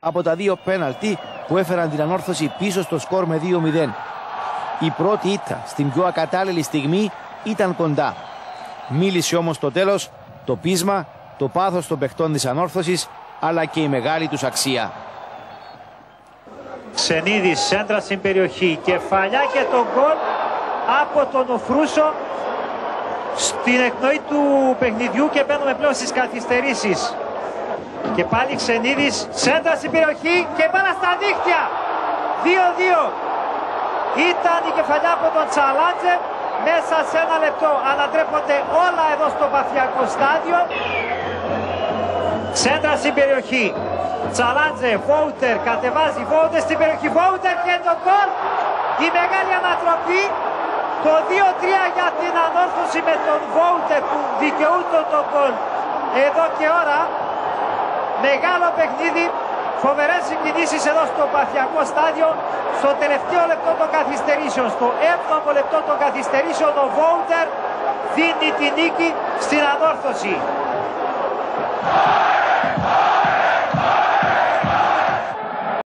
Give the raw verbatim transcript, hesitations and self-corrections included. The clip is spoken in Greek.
από τα δύο πέναλτι που έφεραν την Ανόρθωση πίσω στο σκορ με δύο μηδέν. Η πρώτη ήττα στην πιο ακατάλληλη στιγμή ήταν κοντά. Μίλησε όμως το τέλος, το πείσμα, το πάθος των παιχτών της Ανόρθωσης, αλλά και η μεγάλη τους αξία. Ξενίδης, σέντρα στην περιοχή, κεφαλιά και τον γκολ από τον Οφρούσο στην εκπνοή του παιχνιδιού και μπαίνουμε πλέον στις καθυστερήσεις. Και πάλι Ξενίδης, σέντρα στην περιοχή και μπάλα στα δίχτυα. δύο δύο. Ήταν η κεφαλιά από τον Τσαλάντζε. Μέσα σε ένα λεπτό ανατρέπονται όλα εδώ στο Παθιακό στάδιο. Σέντρα στην περιοχή. Τσαλάντζε, Βόουτερ, κατεβάζει Βόουτερ στην περιοχή. Βόουτερ και το γκολ. Η μεγάλη ανατροπή. Το δύο τρία για την Ανόρθωση με τον Βόουτερ που δικαιούται το γκολ εδώ και ώρα. Μεγάλο παιχνίδι. Φοβερές συγκινήσεις εδώ στο Παθιακό στάδιο. Στο τελευταίο λεπτό των καθυστερήσεων, στο έβδομο λεπτό των καθυστερήσεων, ο Βόουτερ δίνει τη νίκη στην Ανόρθωση.